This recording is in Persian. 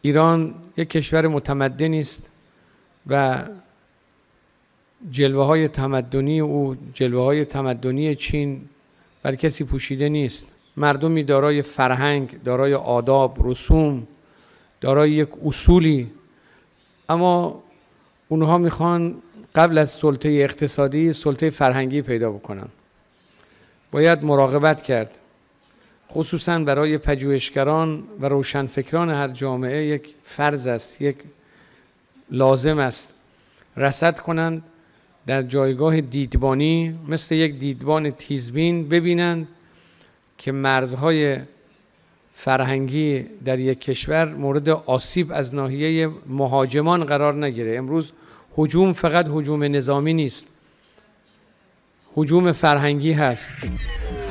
ایران یک کشور متمدنی است و جلوه های تمدنی او، جلوه های تمدنی چین بر کسی پوشیده نیست. مردمی دارای فرهنگ، دارای آداب، رسوم، دارای یک اصولی، اما اونها میخوان قبل از سلطه اقتصادی سلطه فرهنگی پیدا بکنن. باید مراقبت کرد، خصوصا برای پژوهشگران و روشنفکران هر جامعه یک فرض است، یک لازم است رصد کنند در جایگاه دیدبانی، مثل یک دیدبان تیزبین ببینند که مرزهای فرهنگی در یک کشور مورد آسیب از ناحیه مهاجمان قرار نگیره. امروز هجوم فقط هجوم نظامی نیست، هجوم فرهنگی هست.